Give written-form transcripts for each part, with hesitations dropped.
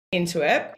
Into it.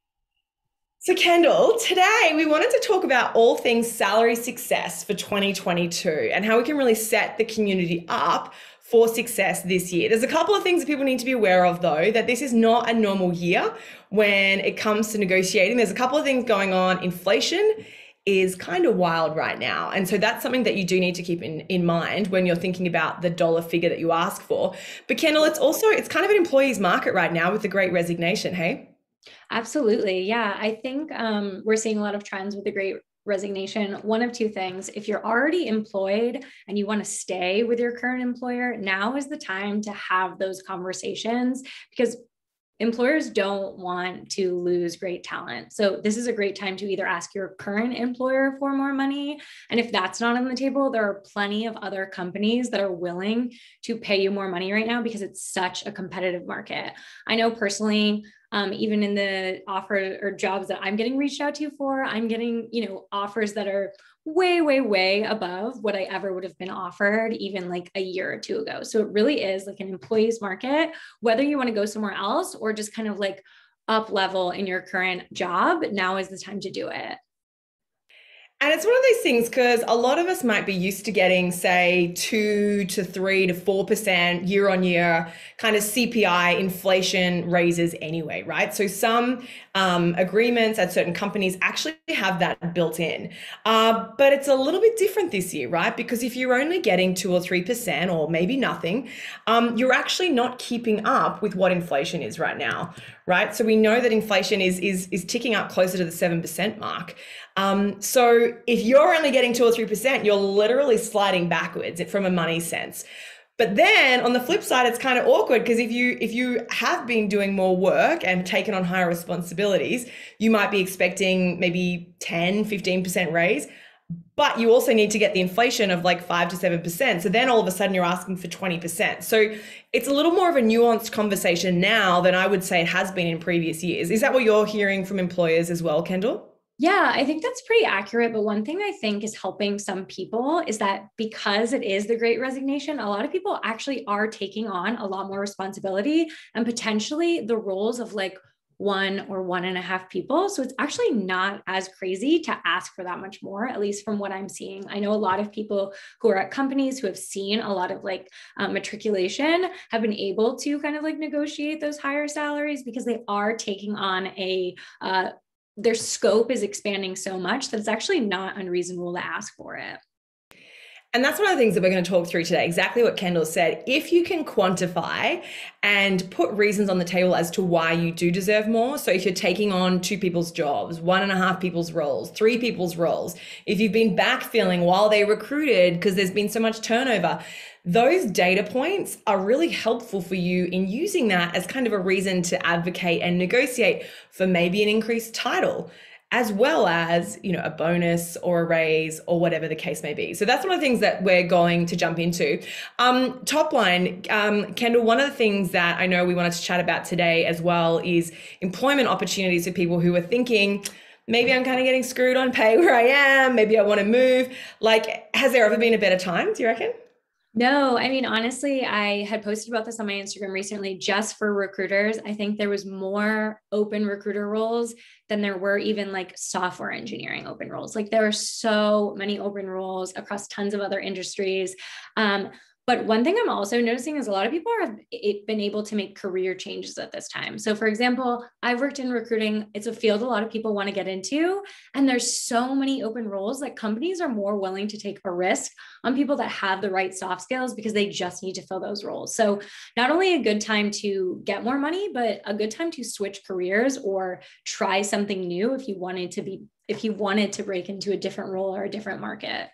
So, Kendall, today we wanted to talk about all things salary success for 2022 and how we can really set the community up for success this year. There's a couple of things that people need to be aware of, though, that this is not a normal year when it comes to negotiating. There's a couple of things going on. Inflation is kind of wild right now. And so that's something that you do need to keep in mind when you're thinking about the dollar figure that you ask for. But Kendall, it's kind of an employee's market right now with the great resignation, hey? Absolutely. Yeah. I think we're seeing a lot of trends with the great resignation. One of two things. If you're already employed and you want to stay with your current employer, now is the time to have those conversations because employers don't want to lose great talent. So this is a great time to either ask your current employer for more money. And if that's not on the table, there are plenty of other companies that are willing to pay you more money right now because it's such a competitive market. I know personally, even in the offer or jobs that I'm getting reached out to for, I'm getting, offers that are way, way, way above what I ever would have been offered even like a year or two ago. So it really is like an employee's market, whether you want to go somewhere else or just kind of like up level in your current job, now is the time to do it. And it's one of those things because a lot of us might be used to getting, say, 2 to 3 to 4% year on year kind of CPI inflation raises anyway, right? So some agreements at certain companies actually have that built in. But it's a little bit different this year, right? Because if you're only getting 2 or 3% or maybe nothing, you're actually not keeping up with what inflation is right now, right? So we know that inflation is ticking up closer to the 7% mark. So if you're only getting 2 or 3%, you're literally sliding backwards from a money sense. But then on the flip side, it's kind of awkward because if you have been doing more work and taken on higher responsibilities, you might be expecting maybe 10, 15% raise, but you also need to get the inflation of like 5 to 7%. So then all of a sudden you're asking for 20%. So it's a little more of a nuanced conversation now than I would say it has been in previous years. Is that what you're hearing from employers as well, Kendall? Yeah, I think that's pretty accurate. But one thing I think is helping some people is that because it is the great resignation, a lot of people actually are taking on a lot more responsibility and potentially the roles of like one or one and a half people. So it's actually not as crazy to ask for that much more, at least from what I'm seeing. I know a lot of people who are at companies who have seen a lot of like matriculation have been able to kind of like negotiate those higher salaries because they are taking on their scope is expanding so much that it's actually not unreasonable to ask for it. And that's one of the things that we're going to talk through today. Exactly what Kendall said. If you can quantify and put reasons on the table as to why you do deserve more. So if you're taking on 2 people's jobs, 1.5 people's roles, 3 people's roles, if you've been backfilling while they recruited because there's been so much turnover, those data points are really helpful for you in using that as kind of a reason to advocate and negotiate for maybe an increased title, as well as, a bonus or a raise or whatever the case may be. So that's one of the things that we're going to jump into. Top line, Kendall, one of the things that I know we wanted to chat about today as well is employment opportunities for people who are thinking, maybe I'm kind of getting screwed on pay where I am, maybe I want to move. Like, has there ever been a better time, do you reckon? No, I mean, honestly, I had posted about this on my Instagram recently just for recruiters. I think there was more open recruiter roles than there were even like software engineering open roles. Like there are so many open roles across tons of other industries. But one thing I'm also noticing is a lot of people have been able to make career changes at this time. So, for example, I've worked in recruiting. It's a field a lot of people want to get into. And there's so many open roles that companies are more willing to take a risk on people that have the right soft skills because they just need to fill those roles. So, not only a good time to get more money, but a good time to switch careers or try something new if you wanted to break into a different role or a different market.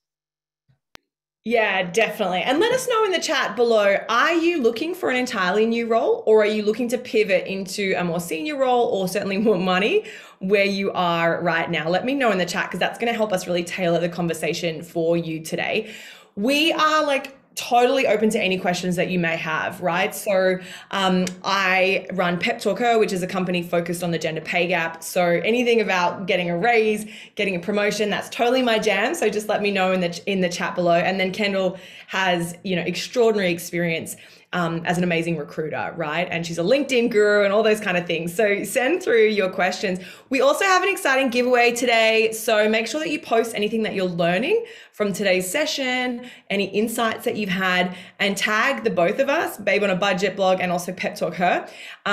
Yeah, definitely. And let us know in the chat below, are you looking for an entirely new role or are you looking to pivot into a more senior role or certainly more money where you are right now? Let me know in the chat because that's going to help us really tailor the conversation for you today. We are like totally open to any questions that you may have, right? So I run Pep Talk Her, which is a company focused on the gender pay gap. So anything about getting a raise, getting a promotion, that's totally my jam. So just let me know in the chat below. And then Kendall has, extraordinary experience as an amazing recruiter, right? And she's a LinkedIn guru and all those kind of things. So send through your questions. We also have an exciting giveaway today. So make sure that you post anything that you're learning from today's session, any insights that you've had, and tag the both of us, Babe on a Budget blog and also Pep Talk Her.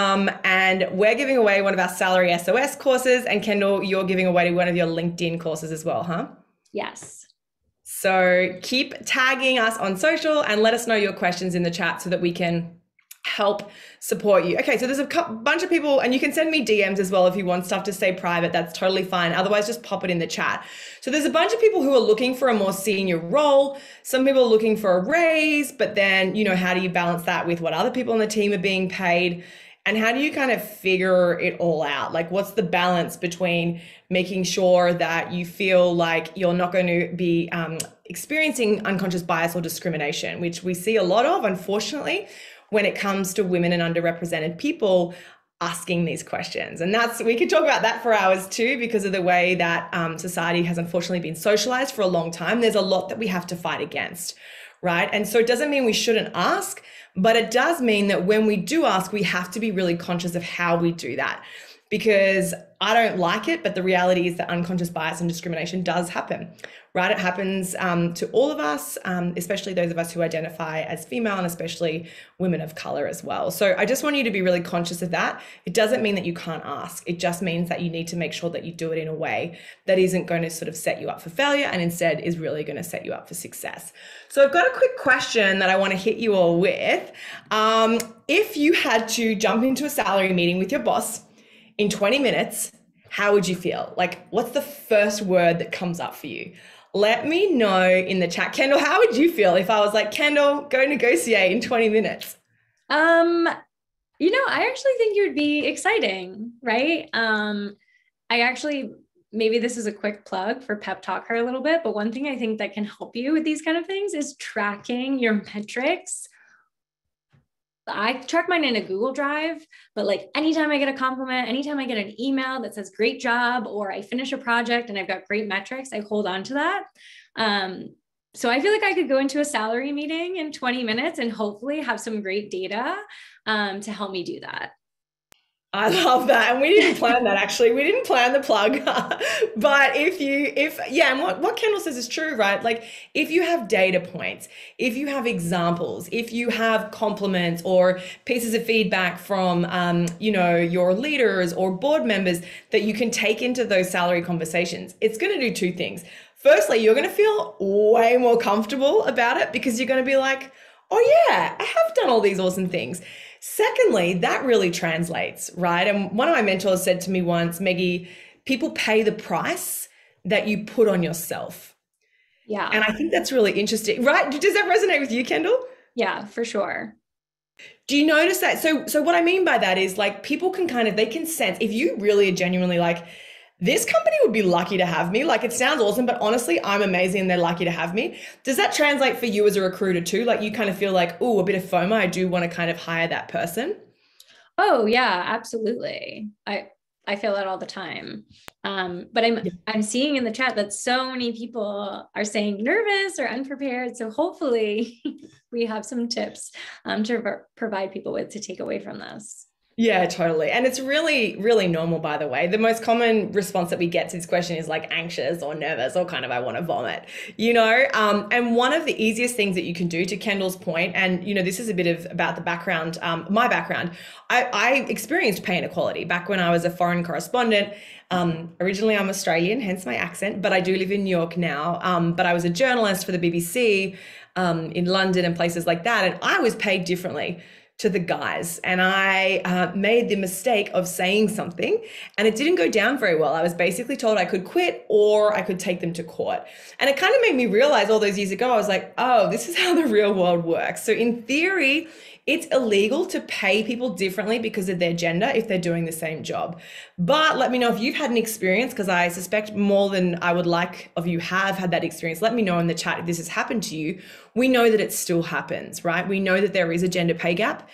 And we're giving away one of our Salary SOS courses. And Kendall, you're giving away one of your LinkedIn courses as well, huh? Yes. So keep tagging us on social and let us know your questions in the chat so that we can help support you. Okay, so there's a bunch of people, and you can send me DMs as well if you want stuff to stay private. That's totally fine. Otherwise, just pop it in the chat. So there's a bunch of people who are looking for a more senior role. Some people are looking for a raise, but then, how do you balance that with what other people on the team are being paid? And how do you kind of figure it all out? Like, what's the balance between making sure that you feel like you're not going to be experiencing unconscious bias or discrimination, which we see a lot of, unfortunately, when it comes to women and underrepresented people asking these questions. And we could talk about that for hours too, because of the way that society has unfortunately been socialized for a long time. There's a lot that we have to fight against, right? And so it doesn't mean we shouldn't ask, but it does mean that when we do ask, we have to be really conscious of how we do that, because I don't like it, but the reality is that unconscious bias and discrimination does happen, right? It happens to all of us, especially those of us who identify as female, and especially women of color as well. So I just want you to be really conscious of that. It doesn't mean that you can't ask. It just means that you need to make sure that you do it in a way that isn't going to sort of set you up for failure, and instead is really going to set you up for success. So I've got a quick question that I want to hit you all with. If you had to jump into a salary meeting with your boss in 20 minutes, how would you feel? Like, what's the first word that comes up for you? Let me know in the chat. Kendall, how would you feel if I was like, Kendall, go negotiate in 20 minutes? I actually think it would be exciting, right? Maybe this is a quick plug for Pep Talk Her a little bit, but one thing I think that can help you with these kind of things is tracking your metrics. I track mine in a Google Drive, but like anytime I get a compliment, anytime I get an email that says great job, or I finish a project and I've got great metrics, I hold on to that. So I feel like I could go into a salary meeting in 20 minutes and hopefully have some great data to help me do that. I love that. And we didn't plan that, actually. We didn't plan the plug. But and what Kendall says is true, right? Like, if you have data points, if you have examples, if you have compliments or pieces of feedback from, your leaders or board members that you can take into those salary conversations, it's going to do two things. Firstly, you're going to feel way more comfortable about it, because you're going to be like, oh yeah, I have done all these awesome things. Secondly, that really translates, right? And one of my mentors said to me once, Maggie, people pay the price that you put on yourself. Yeah. And I think that's really interesting, right? Does that resonate with you, Kendall? Yeah, for sure. Do you notice that? So what I mean by that is, like, people can they can sense, if you really are genuinely like, this company would be lucky to have me. Like, it sounds awesome, but honestly, I'm amazing and they're lucky to have me. Does that translate for you as a recruiter too? Like, you kind of feel like, oh, a bit of FOMO. I do want to kind of hire that person. Oh yeah, absolutely. I feel that all the time. But I'm seeing in the chat that so many people are saying nervous or unprepared. So hopefully we have some tips to provide people with to take away from this. Yeah, totally. And it's really, really normal, by the way. The most common response that we get to this question is like anxious or nervous or kind of, I want to vomit, and one of the easiest things that you can do, to Kendall's point, and, this is a bit about the background, my background, I experienced pay inequality back when I was a foreign correspondent. Originally, I'm Australian, hence my accent, but I do live in New York now. But I was a journalist for the BBC in London and places like that. And I was paid differently to the guys. And I made the mistake of saying something, and it didn't go down very well. I was basically told I could quit or I could take them to court. And it kind of made me realize all those years ago, I was like, oh, this is how the real world works. So in theory, it's illegal to pay people differently because of their gender if they're doing the same job. But let me know if you've had an experience, because I suspect more than I would like of you have had that experience. Let me know in the chat if this has happened to you. We know that it still happens, right? We know that there is a gender pay gap.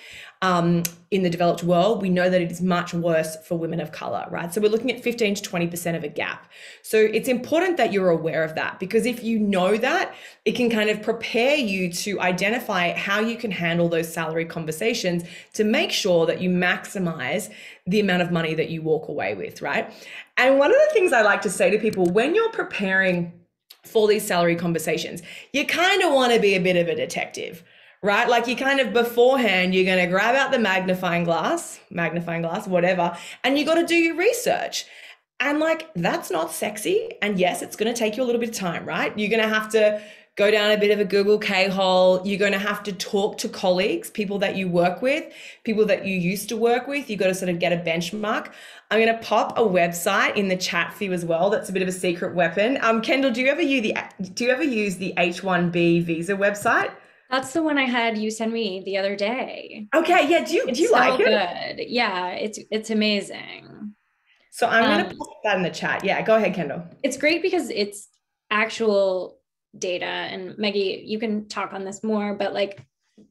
in the developed world, we know that it is much worse for women of color, right? So we're looking at 15 to 20% of a gap. So it's important that you're aware of that, because if you know that, it can kind of prepare you to identify how you can handle those salary conversations to make sure that you maximize the amount of money that you walk away with, right? And one of the things I like to say to people when you're preparing for these salary conversations, you kind of want to be a bit of a detective, right? Like you kind of beforehand, you're going to grab out the magnifying glass, whatever, and you got to do your research. And like, that's not sexy. And yes, it's going to take you a little bit of time, right? You're going to have to go down a bit of a Google K-hole. You're going to have to talk to colleagues, people that you work with, people that you used to work with. You've got to sort of get a benchmark. I'm going to pop a website in the chat for you as well. That's a bit of a secret weapon. Kendall, do you ever use the H-1B visa website? That's the one I had you send me the other day. Okay, yeah. Do you like it? Good. Yeah, it's amazing. So I'm going to put that in the chat. Yeah, go ahead, Kendall. It's great because it's actual data, and Maggie, you can talk on this more, but like,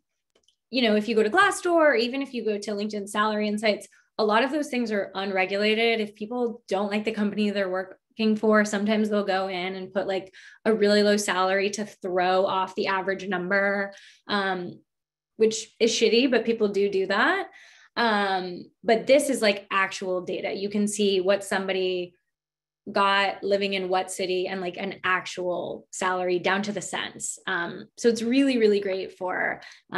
if you go to Glassdoor, or even if you go to LinkedIn Salary Insights, a lot of those things are unregulated. If people don't like the company they're working for, sometimes they'll go in and put like a really low salary to throw off the average number, which is shitty, but people do that. But this is like actual data. You can see what somebody got living in what city and like an actual salary down to the cents. So it's really, really great for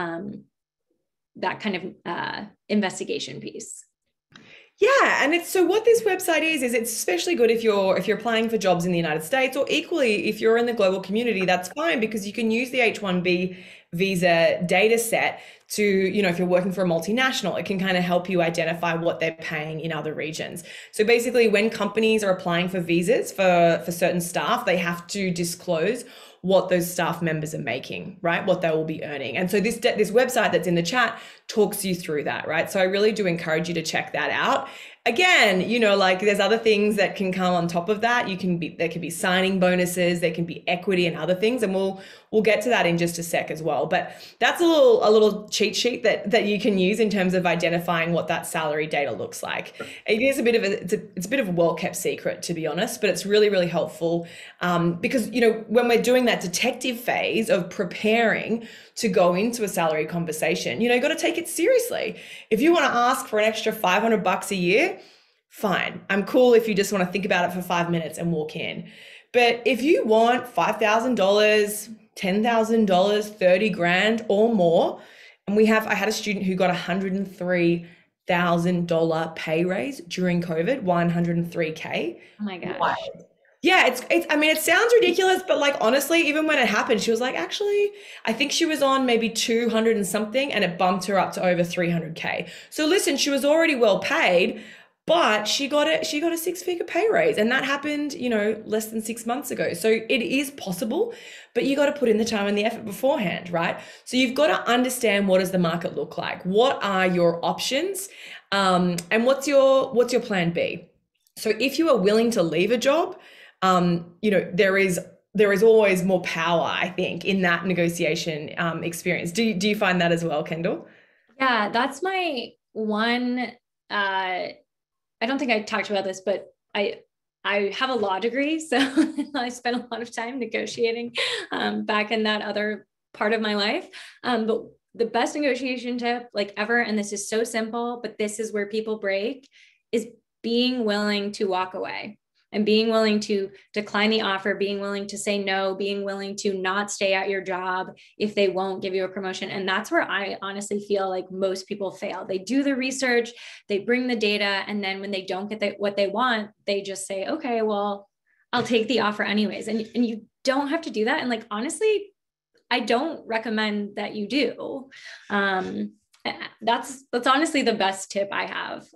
that kind of investigation piece. Yeah, and it's so what this website is it's especially good if you're applying for jobs in the United States, or equally if you're in the global community, that's fine, because you can use the H-1B visa data set to, if you're working for a multinational, it can kind of help you identify what they're paying in other regions. So basically, when companies are applying for visas for certain staff, they have to disclose what those staff members are making, right? What they will be earning. And so this website that's in the chat talks you through that, right? So I really do encourage you to check that out. Again, like there's other things that can come on top of that. There can be signing bonuses, there can be equity and other things, and we'll get to that in just a sec as well. But that's a little cheat sheet that you can use in terms of identifying what that salary data looks like. It is it's a bit of a well-kept secret, to be honest, but it's really, really helpful because when we're doing that detective phase of preparing to go into a salary conversation, you've got to take it seriously. If you want to ask for an extra $500 a year, fine. I'm cool if you just want to think about it for 5 minutes and walk in. But if you want $5,000, $10,000, 30 grand or more, and I had a student who got $103,000 pay raise during COVID, $103K. Oh my gosh. Wow. Yeah, it sounds ridiculous, but like, honestly, even when it happened, she was like, actually, I think she was on maybe 200 and something, and it bumped her up to over 300K. So listen, she was already well paid, but she got a 6-figure pay raise, and that happened, less than 6 months ago. So it is possible, but you got to put in the time and the effort beforehand, right? So you've got to understand, what does the market look like? What are your options? And what's your plan B? So if you are willing to leave a job, there is always more power, I think, in that negotiation experience. Do you find that as well, Kendall? Yeah, that's my one. I don't think I talked about this, but I have a law degree, so I spent a lot of time negotiating back in that other part of my life. But the best negotiation tip, like ever, and this is so simple, but this is where people break, is being willing to walk away. And being willing to decline the offer, being willing to say no, being willing to not stay at your job if they won't give you a promotion. And that's where I honestly feel like most people fail. They do the research, they bring the data, and then when they don't get what they want, they just say, okay, well, I'll take the offer anyways. And you don't have to do that. And like, honestly, I don't recommend that you do. That's honestly the best tip I have,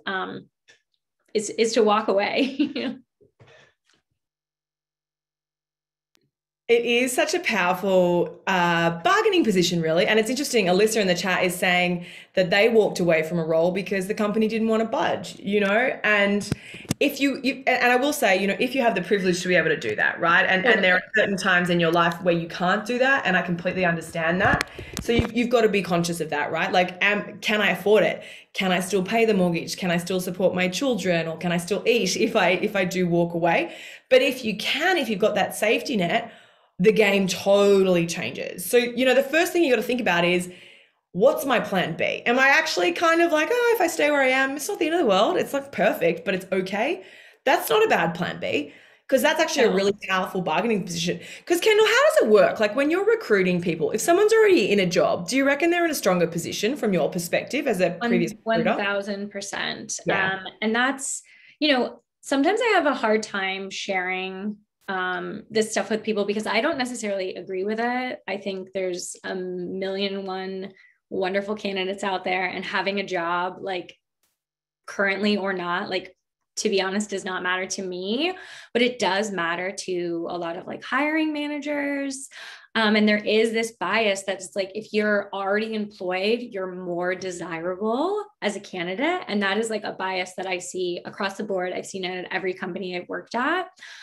is to walk away. It is such a powerful bargaining position, really. And it's interesting. Alyssa in the chat is saying that they walked away from a role because the company didn't want to budge, you know? And if and I will say, you know, if you have the privilege to be able to do that, right? And there are certain times in your life where you can't do that. And I completely understand that. So you've got to be conscious of that, right? Like, can I afford it? Can I still pay the mortgage? Can I still support my children? Or can I still eat if I do walk away? But if you can, if you've got that safety net, the game totally changes. So, you know, the first thing you got to think about is, what's my plan B? Am I actually kind of like, oh, if I stay where I am, it's not the end of the world. It's not perfect, but it's okay. That's not a bad plan B, because that's actually a really powerful bargaining position. Because Kendall, how does it work? Like when you're recruiting people, if someone's already in a job, do you reckon they're in a stronger position from your perspective as a previous recruiter? 1000%. Yeah. And that's, you know, sometimes I have a hard time sharing this stuff with people because I don't necessarily agree with it. I think there's a million and one wonderful candidates out there, and having a job, like currently or not, like, to be honest, does not matter to me, but it does matter to a lot of like hiring managers. And there is this bias that's like, if you're already employed, you're more desirable as a candidate. And that is like a bias that I see across the board. I've seen it at every company I've worked at.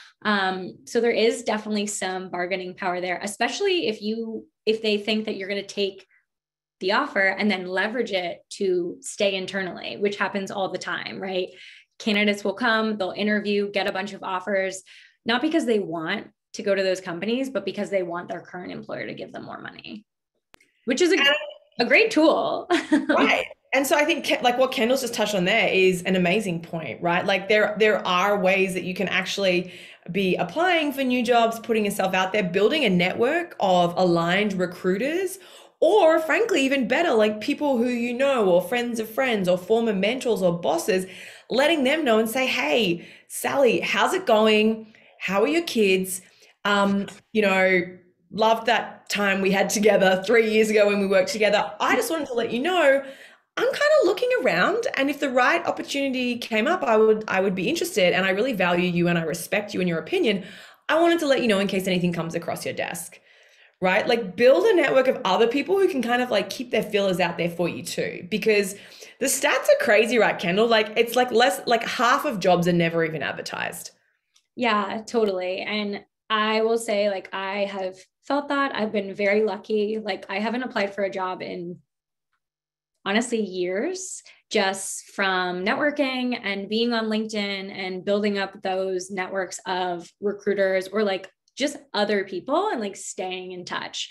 So there is definitely some bargaining power there, especially if they think that you're going to take the offer and then leverage it to stay internally, which happens all the time, right? Candidates will come, they'll interview, get a bunch of offers, not because they want to go to those companies, but because they want their current employer to give them more money, which is a great tool. Right. And so I think like what Kendall's just touched on there is an amazing point, right? Like there are ways that you can actually be applying for new jobs, putting yourself out there, building a network of aligned recruiters, or frankly, even better, like people who you know, or friends of friends, or former mentors or bosses, letting them know and say, hey, Sally, how's it going? How are your kids? You know, loved that time we had together 3 years ago when we worked together. I just wanted to let you know I'm kind of looking around, and if the right opportunity came up, I would be interested, and I really value you and I respect you and your opinion. I wanted to let you know in case anything comes across your desk. Right? Like build a network of other people who can kind of like keep their feelers out there for you too. Because the stats are crazy, right, Kendall? Like it's like half of jobs are never even advertised. Yeah, totally. And I will say, like, I have felt that I've been very lucky. Like, I haven't applied for a job in honestly years, just from networking and being on LinkedIn and building up those networks of recruiters or like just other people and like staying in touch.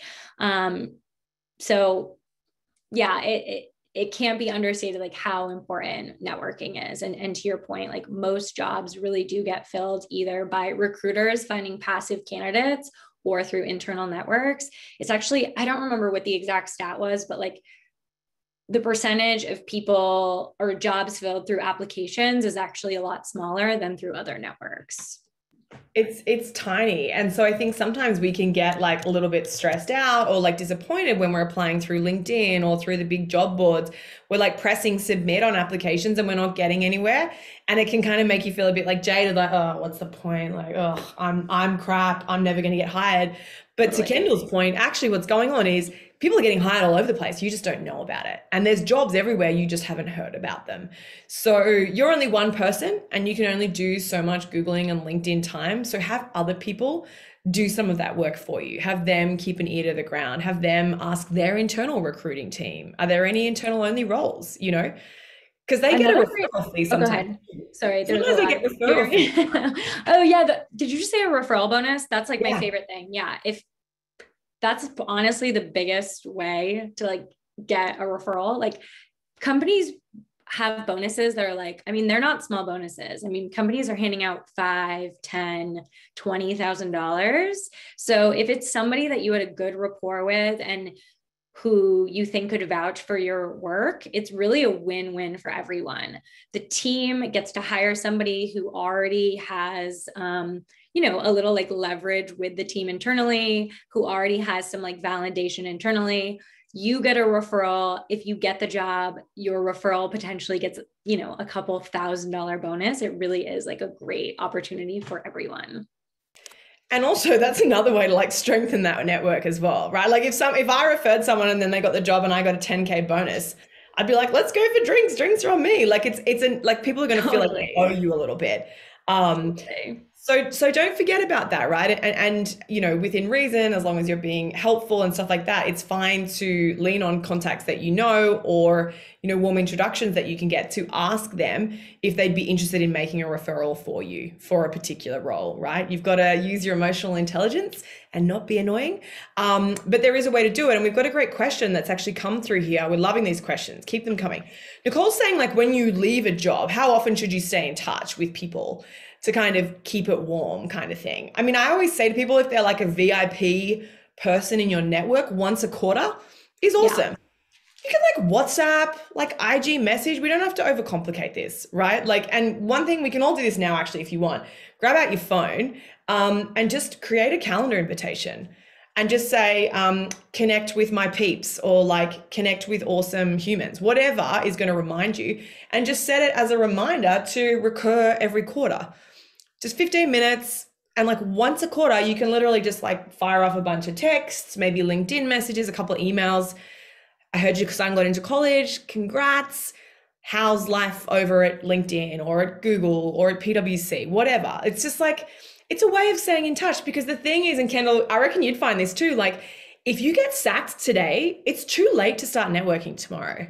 So yeah, it can't be understated like how important networking is. And to your point, like most jobs really do get filled either by recruiters finding passive candidates or through internal networks. It's actually, I don't remember what the exact stat was, but like the percentage of people or jobs filled through applications is actually a lot smaller than through other networks. It's tiny. And so I think sometimes we can get like a little bit stressed out or like disappointed when we're applying through LinkedIn or through the big job boards. We're like pressing submit on applications and we're not getting anywhere. And it can kind of make you feel a bit like jaded, like, oh, what's the point? Like, oh, I'm crap. I'm never going to get hired. But to Kendall's point, actually what's going on is people are getting hired all over the place. You just don't know about it. And there's jobs everywhere. You just haven't heard about them. So you're only one person and you can only do so much Googling and LinkedIn time. So have other people do some of that work for you. Have them keep an ear to the ground. Have them ask their internal recruiting team, are there any internal only roles, you know? Because they get a referral fee sometimes. Go ahead. Sorry, sometimes they get referral fee. Oh yeah, did you just say a referral bonus? That's like my favorite thing. Yeah, if that's honestly the biggest way to like get a referral. Like companies have bonuses that are like, I mean, they're not small bonuses. I mean, companies are handing out $5, $10, $20,000. So if it's somebody that you had a good rapport with and who you think could vouch for your work, it's really a win-win for everyone. The team gets to hire somebody who already has, a little like leverage with the team internally, who already has some like validation internally. You get a referral. If you get the job, your referral potentially gets, a couple $1,000 bonus. It really is like a great opportunity for everyone. And also that's another way to like strengthen that network as well, right? Like if I referred someone and then they got the job and I got a 10K bonus, I'd be like, let's go for drinks. Drinks are on me. Like like people are going to feel like they owe Totally. you a little bit. Um, Totally. so don't forget about that, right? And you know, within reason, as long as you're being helpful and stuff like that, it's fine to lean on contacts that you know, or you know, warm introductions that you can get to ask them if they'd be interested in making a referral for you for a particular role, right? You've got to use your emotional intelligence and not be annoying. But there is a way to do it, and we've got a great question that's actually come through here. We're loving these questions. Keep them coming. Nicole's saying, like, when you leave a job, how often should you stay in touch with people to kind of keep it warm, kind of thing? I mean, I always say to people, if they're like a VIP person in your network, once a quarter is awesome. Yeah. You can like WhatsApp, like IG message. We don't have to overcomplicate this, right? Like, and one thing, we can all do this now, actually, if you want, grab out your phone, and just create a calendar invitation and just say, connect with my peeps, or like connect with awesome humans, whatever is going to remind you, and just set it as a reminder to recur every quarter. Just 15 minutes. And like once a quarter, you can literally just like fire off a bunch of texts, maybe LinkedIn messages, a couple of emails. I heard your son got into college. Congrats. How's life over at LinkedIn or at Google or at PwC, whatever. It's just like, it's a way of staying in touch, because the thing is, and Kendall, I reckon you'd find this too, like if you get sacked today, it's too late to start networking tomorrow.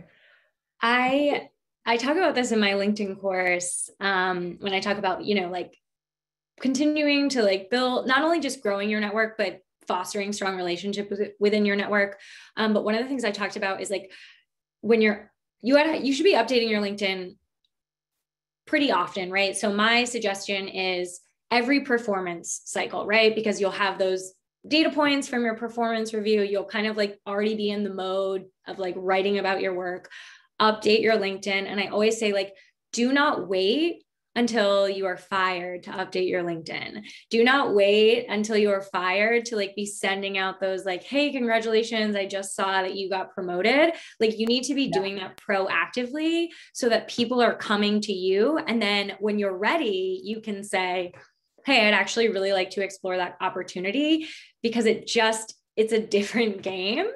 I talk about this in my LinkedIn course, when I talk about, you know, like continuing to like build, not only just growing your network, but fostering strong relationships within your network. But one of the things I talked about is like when you should be updating your LinkedIn pretty often, right? So my suggestion is every performance cycle, right? Because you'll have those data points from your performance review. You'll kind of like already be in the mode of like writing about your work. Update your LinkedIn. And I always say, like, do not wait until you are fired to update your LinkedIn. Do not wait until you are fired to like be sending out those like, hey, congratulations, I just saw that you got promoted. Like you need to be doing that proactively so that people are coming to you. And then when you're ready, you can say, hey, I'd actually really like to explore that opportunity, because it's a different game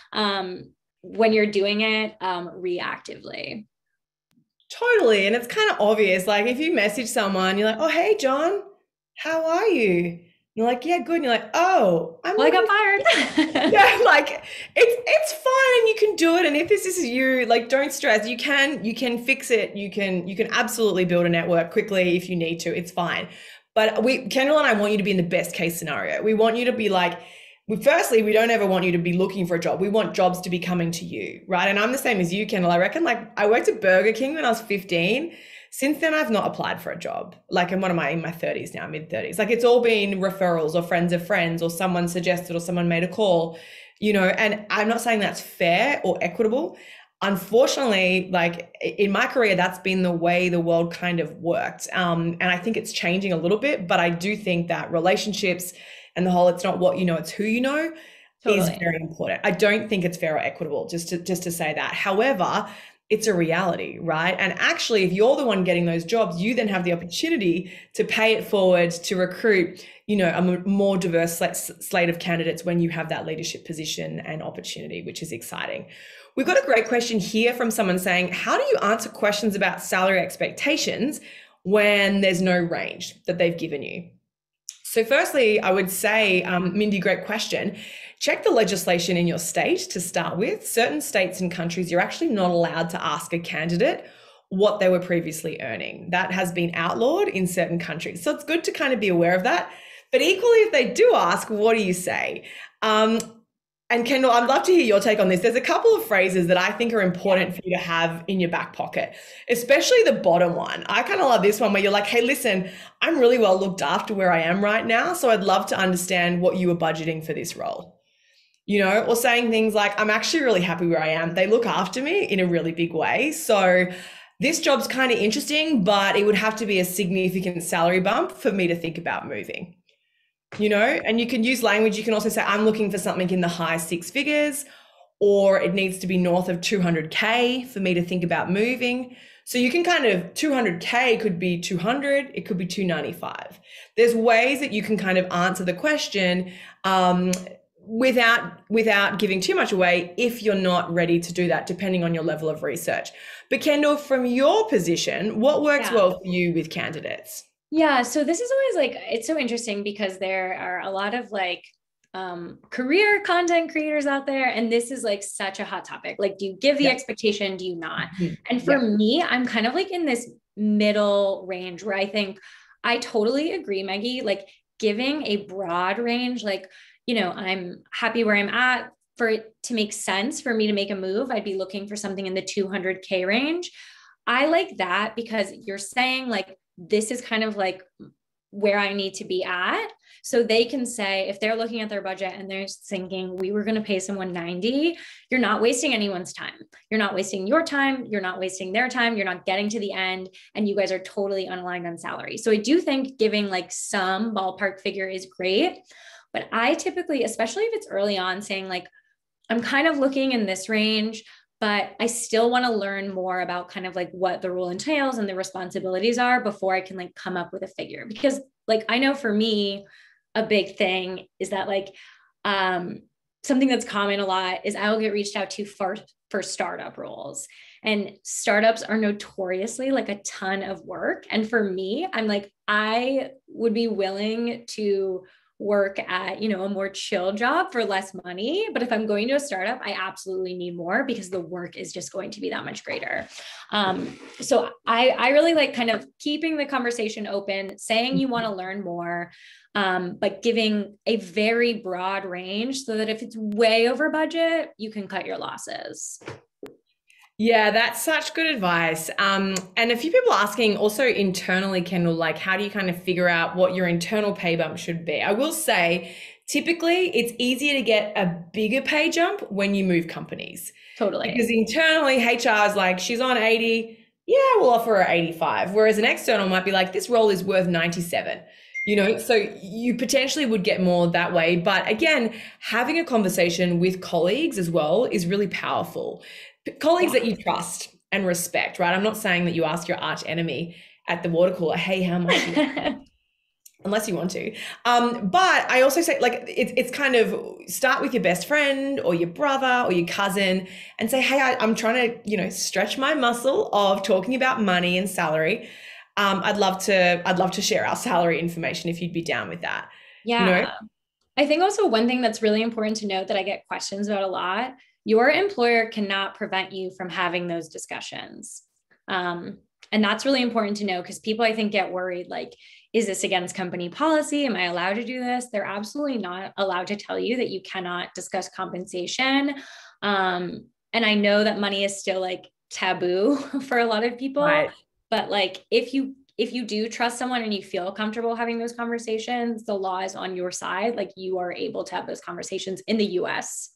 when you're doing it reactively. Totally. And it's kind of obvious. Like if you message someone, you're like, oh, hey, John, how are you? And you're like, yeah, good. And you're like, oh, I got fired. yeah, like it's fine and you can do it. And if this is you, like don't stress. You can fix it. You can absolutely build a network quickly if you need to. It's fine. But Kendall and I want you to be in the best case scenario. We want you to be like, firstly, we don't ever want you to be looking for a job. We want jobs to be coming to you, right? And I'm the same as you, Kendall. I reckon, like, I worked at Burger King when I was 15. Since then, I've not applied for a job. Like, I'm in my 30s now, mid 30s. Like, it's all been referrals or friends of friends, or someone suggested, or someone made a call, you know. And I'm not saying that's fair or equitable. Unfortunately, like in my career, that's been the way the world kind of worked. And I think it's changing a little bit, but I do think that relationships and the whole, it's not what you know, it's who you know, is very important. I don't think it's fair or equitable, just to say that. However, it's a reality, right? And actually, if you're the one getting those jobs, you then have the opportunity to pay it forward, to recruit, you know, a more diverse slate of candidates when you have that leadership position and opportunity, which is exciting. We've got a great question here from someone saying, how do you answer questions about salary expectations when there's no range that they've given you? So firstly, I would say, Mindy, great question. Check the legislation in your state to start with. Certain states and countries, you're actually not allowed to ask a candidate what they were previously earning. That has been outlawed in certain countries. So it's good to kind of be aware of that. But equally, if they do ask, what do you say? And Kendall, I'd love to hear your take on this. There's a couple of phrases that I think are important for you to have in your back pocket, especially the bottom one. I kind of love this one where you're like, hey, listen, I'm really well looked after where I am right now. So I'd love to understand what you were budgeting for this role. You know, or saying things like, I'm actually really happy where I am. They look after me in a really big way. So this job's kind of interesting, but it would have to be a significant salary bump for me to think about moving. You know, and you can use language. You can also say, I'm looking for something in the high six figures, or it needs to be north of 200K for me to think about moving. So you can kind of 200K could be 200, it could be 295. There's ways that you can kind of answer the question without giving too much away if you're not ready to do that, depending on your level of research. But Kendall, from your position, what works well for you with candidates? Yeah, so this is always like, it's so interesting because there are a lot of like career content creators out there, and this is like such a hot topic. Like, do you give the expectation? Do you not? And for me, I'm kind of like in this middle range where I think I totally agree, Maggie, like giving a broad range, like, you know, I'm happy where I'm at. For it to make sense for me to make a move, I'd be looking for something in the 200K range. I like that because you're saying like, this is kind of like where I need to be at. So they can say, if they're looking at their budget and they're thinking, we were going to pay someone 90, you're not wasting anyone's time. You're not wasting your time. You're not wasting their time. You're not getting to the end. And you guys are totally unaligned on salary. So I do think giving like some ballpark figure is great. But I typically, especially if it's early on, saying like, I'm kind of looking in this range, but I still want to learn more about kind of like what the role entails and the responsibilities are before I can like come up with a figure. Because like, I know for me, a big thing is that like, something that's common a lot is I'll get reached out to for startup roles, and startups are notoriously like a ton of work. And for me, I'm like, I would be willing to work at, you know, a more chill job for less money. But if I'm going to a startup, I absolutely need more because the work is just going to be that much greater. So I really like kind of keeping the conversation open, saying you want to learn more, but giving a very broad range so that if it's way over budget, you can cut your losses. Yeah, that's such good advice. And a few people asking also internally, Kendall, like, how do you kind of figure out what your internal pay bump should be? I will say, typically, it's easier to get a bigger pay jump when you move companies. Totally. Because internally, HR is like, she's on 80. Yeah, we'll offer her 85. Whereas an external might be like, this role is worth 97. You know, so you potentially would get more that way. But again, having a conversation with colleagues as well is really powerful. Colleagues that you trust and respect, right? I'm not saying that you ask your arch enemy at the water cooler, hey, how much? Unless you want to. But I also say, like, it's kind of start with your best friend or your brother or your cousin and say, hey, I'm trying to, you know, stretch my muscle of talking about money and salary. I'd love to share our salary information if you'd be down with that. Yeah. You know? I think also one thing that's really important to note that I get questions about a lot, your employer cannot prevent you from having those discussions. And that's really important to know because people, I think, get worried, like, is this against company policy? Am I allowed to do this? They're absolutely not allowed to tell you that you cannot discuss compensation. And I know that money is still like taboo for a lot of people, right. But like, if you do trust someone and you feel comfortable having those conversations, the law is on your side. Like, you are able to have those conversations in the US.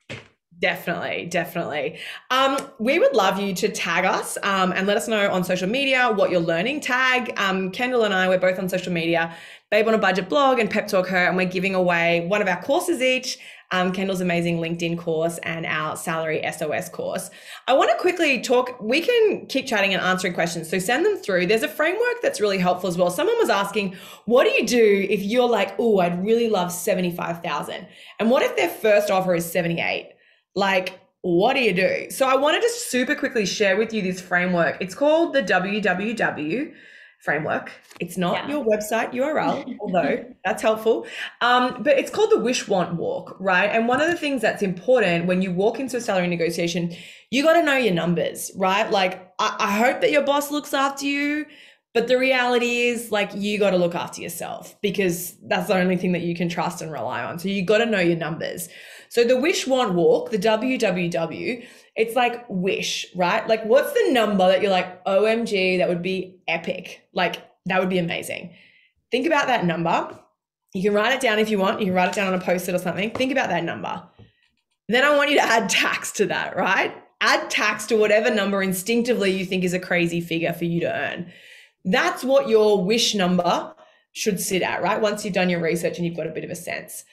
Definitely. We would love you to tag us and let us know on social media what you're learning. Tag Kendall and I, we're both on social media, Babe on a Budget blog and Pep Talk Her, and we're giving away one of our courses each, Kendall's amazing LinkedIn course and our Salary SOS course. I want to quickly talk, we can keep chatting and answering questions, so send them through. There's a framework that's really helpful as well. Someone was asking, what do you do if you're like, oh, I'd really love 75,000? And what if their first offer is 78? Like, what do you do? So I wanted to super quickly share with you this framework. It's called the WWW framework. It's not your website URL, although that's helpful. But it's called the Wish, Want, Walk, right? And one of the things that's important when you walk into a salary negotiation, you got to know your numbers, right? Like, I hope that your boss looks after you, but the reality is, like, you got to look after yourself because that's the only thing that you can trust and rely on. So you got to know your numbers. So the Wish, Want, Walk, the WWW, it's like wish, right? Like, what's the number that you're like, OMG, that would be epic. Like, that would be amazing. Think about that number. You can write it down if you want. You can write it down on a Post-it or something. Think about that number. Then I want you to add tax to that, right? Add tax to whatever number instinctively you think is a crazy figure for you to earn. That's what your wish number should sit at, right? Once you've done your research and you've got a bit of a sense.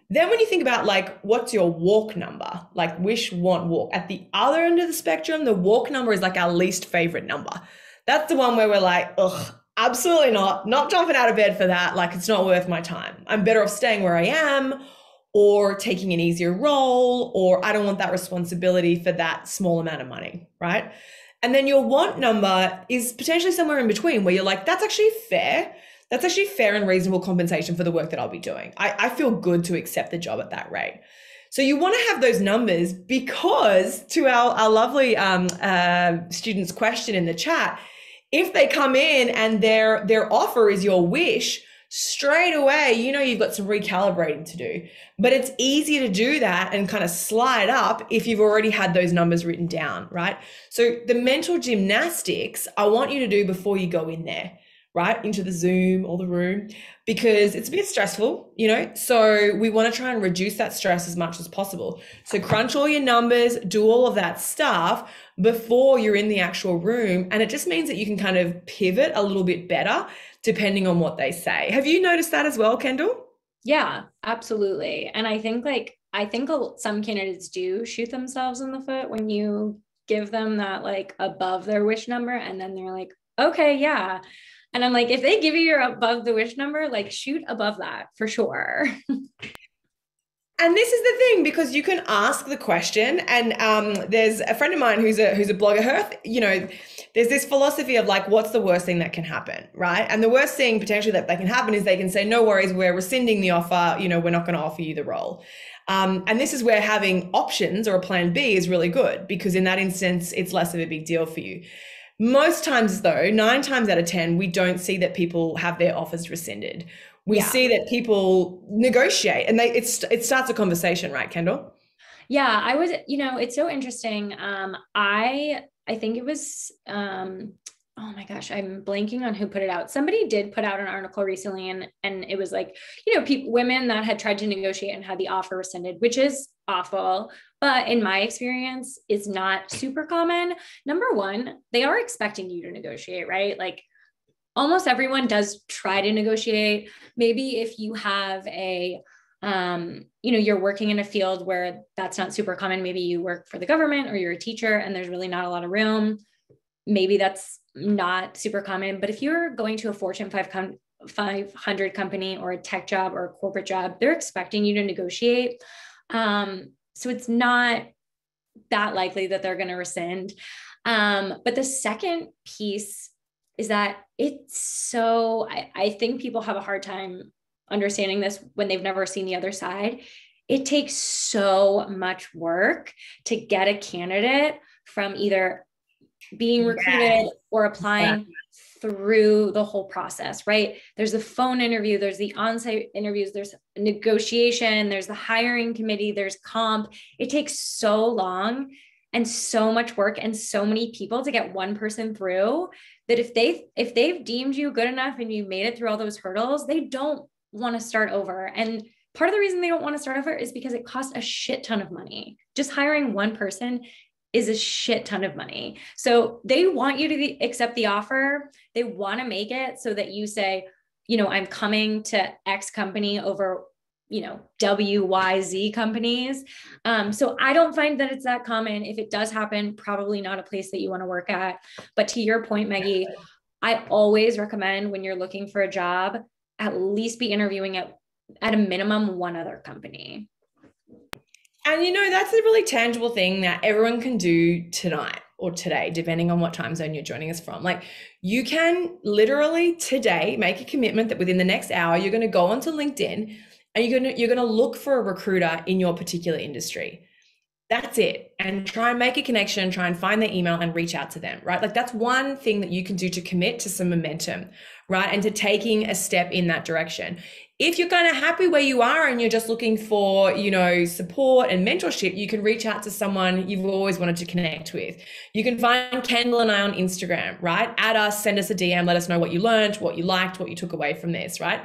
Then when you think about like what's your walk number, like wish, want, walk, at the other end of the spectrum, the walk number is like our least favorite number. That's the one where we're like, ugh, absolutely not jumping out of bed for that. Like it's not worth my time. I'm better off staying where I am or taking an easier role, or I don't want that responsibility for that small amount of money, right? And then your want number is potentially somewhere in between where you're like, that's actually fair. That's actually fair and reasonable compensation for the work that I'll be doing. I feel good to accept the job at that rate. So you want to have those numbers because to our lovely students' question in the chat, if they come in and their offer is your wish, straight away, you know, you've got some recalibrating to do. But it's easier to do that and kind of slide up if you've already had those numbers written down, right? So the mental gymnastics I want you to do before you go in there, right? Into the Zoom or the room, because it's a bit stressful, you know? So we want to try and reduce that stress as much as possible. So crunch all your numbers, do all of that stuff before you're in the actual room. And it just means that you can kind of pivot a little bit better depending on what they say. Have you noticed that as well, Kendall? Yeah, absolutely. And I think some candidates do shoot themselves in the foot when you give them that like above their wish number, and then they're like, okay, yeah. And I'm like, if they give you your above the wish number, like shoot above that for sure. And this is the thing, because you can ask the question, and there's a friend of mine who's a blogger. There's this philosophy of like, what's the worst thing that can happen, right? And the worst thing potentially that can happen is they can say, no worries, we're rescinding the offer. You know, we're not going to offer you the role. And this is where having options or a plan B is really good, because in that instance, it's less of a big deal for you. Most times though, 9 times out of 10, we don't see that people have their offers rescinded. We see that people negotiate and it starts a conversation, right, Kendall? Yeah, it's so interesting. I think it was, oh my gosh, I'm blanking on who put it out. Somebody did put out an article recently, and it was like, women that had tried to negotiate and had the offer rescinded, which is awful. But in my experience, it's not super common. Number one, they are expecting you to negotiate, right? Like almost everyone does try to negotiate. Maybe if you have you're working in a field where that's not super common. Maybe you work for the government or you're a teacher and there's really not a lot of room. Maybe that's not super common. But if you're going to a Fortune 500 company or a tech job or a corporate job, they're expecting you to negotiate. So it's not that likely that they're going to rescind. But the second piece is that I think people have a hard time understanding this when they've never seen the other side. It takes so much work to get a candidate from either being recruited or applying through the whole process, right? There's the phone interview, there's the on-site interviews, there's negotiation, there's the hiring committee, there's comp. It takes so long and so much work and so many people to get one person through that if they've deemed you good enough and you made it through all those hurdles, they don't want to start over. And part of the reason they don't want to start over is because it costs a shit ton of money. Just hiring one person is a shit ton of money. So they want you to accept the offer. They want to make it so that you say, I'm coming to X company over, WYZ companies. So I don't find that it's that common. If it does happen, probably not a place that you want to work at. But to your point, Maggie, I always recommend when you're looking for a job, at least be interviewing at a minimum one other company. And that's a really tangible thing that everyone can do tonight or today, depending on what time zone you're joining us from. Like you can literally today make a commitment that within the next hour, you're going to go onto LinkedIn and you're going to look for a recruiter in your particular industry. That's it. And try and make a connection, try and find their email and reach out to them, right? Like that's one thing that you can do to commit to some momentum, right? And to taking a step in that direction. If you're kind of happy where you are and you're just looking for, support and mentorship, you can reach out to someone you've always wanted to connect with. You can find Kendall and I on Instagram, right? Add us, send us a DM, let us know what you learned, what you liked, what you took away from this, right?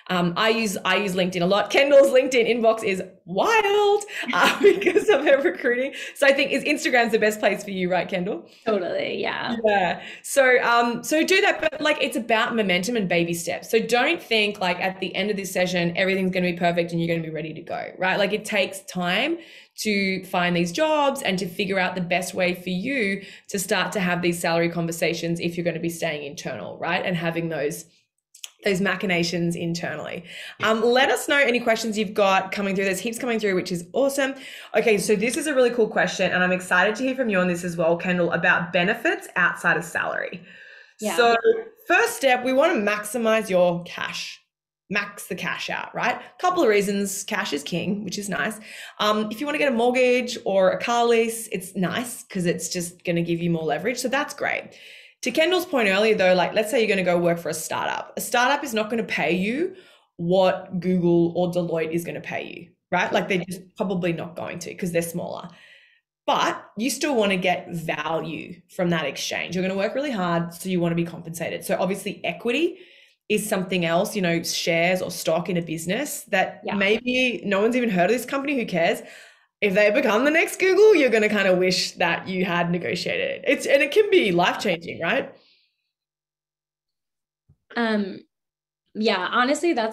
I use LinkedIn a lot. Kendall's LinkedIn inbox is wild because of her recruiting. So I think is Instagram's the best place for you, right, Kendall? Totally. Yeah. Yeah. So do that, but like it's about momentum and baby steps. So don't think like at the end of this session, everything's going to be perfect and you're going to be ready to go, right? Like it takes time to find these jobs and to figure out the best way for you to start to have these salary conversations if you're going to be staying internal, right? And having those machinations internally. Let us know any questions you've got coming through. There's heaps coming through, which is awesome. Okay, so this is a really cool question, and I'm excited to hear from you on this as well, Kendall, about benefits outside of salary. Yeah. So first step, we want to maximize your cash. Max the cash out, right? Couple of reasons. Cash is king, which is nice. If you want to get a mortgage or a car lease, it's nice because it's just going to give you more leverage. So that's great. To Kendall's point earlier, though, like let's say you're going to go work for a startup. A startup is not going to pay you what Google or Deloitte is going to pay you, right? Like they're just probably not going to because they're smaller. But you still want to get value from that exchange. You're going to work really hard, so you want to be compensated. So obviously equity is something else, you know, shares or stock in a business that maybe no one's even heard of this company, who cares? If they become the next Google, you're going to kind of wish that you had negotiated it. And it can be life-changing, right? Yeah, honestly, that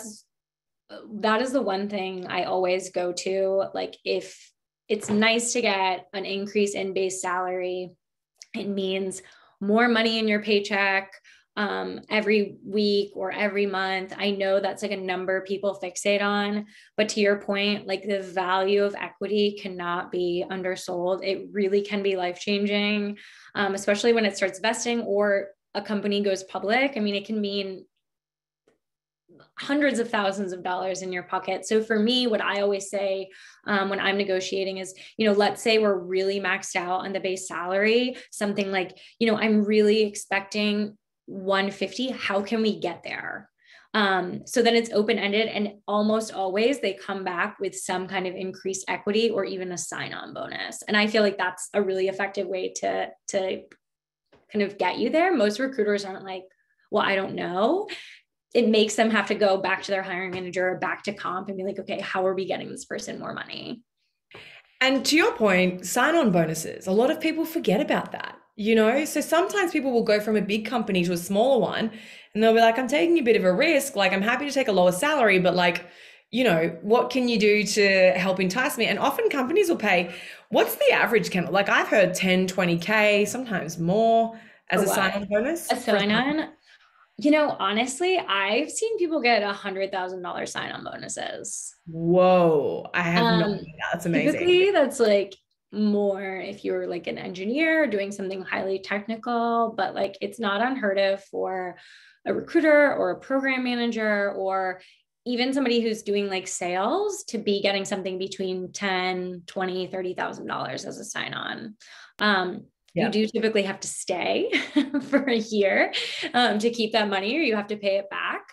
is the one thing I always go to. Like if it's nice to get an increase in base salary, it means more money in your paycheck, every week or every month. I know that's like a number people fixate on, but to your point, like the value of equity cannot be undersold. It really can be life-changing, especially when it starts vesting or a company goes public. I mean, it can mean hundreds of thousands of dollars in your pocket. So for me, what I always say when I'm negotiating is, you know, let's say we're really maxed out on the base salary, something like, you know, I'm really expecting 150. How can we get there? So then it's open-ended, and almost always they come back with some kind of increased equity or even a sign-on bonus. And I feel like that's a really effective way to kind of get you there. Most recruiters aren't like, well, I don't know. It makes them have to go back to their hiring manager or back to comp and be like, okay, how are we getting this person more money? And to your point, sign-on bonuses, a lot of people forget about that, you know? So sometimes people will go from a big company to a smaller one and they'll be like, I'm taking a bit of a risk. Like, I'm happy to take a lower salary, but like, you know, what can you do to help entice me? And often companies will pay, what's the average, Kendall? Like I've heard 10, 20K, sometimes more as a sign-on bonus. A sign-on? You know, honestly, I've seen people get $100,000 sign-on bonuses. Whoa, I have no idea. That's amazing. Typically, that's like more if you're like an engineer doing something highly technical, but like it's not unheard of for a recruiter or a program manager or even somebody who's doing like sales to be getting something between 10, 20, $30,000 as a sign-on. You do typically have to stay for a year to keep that money, or you have to pay it back.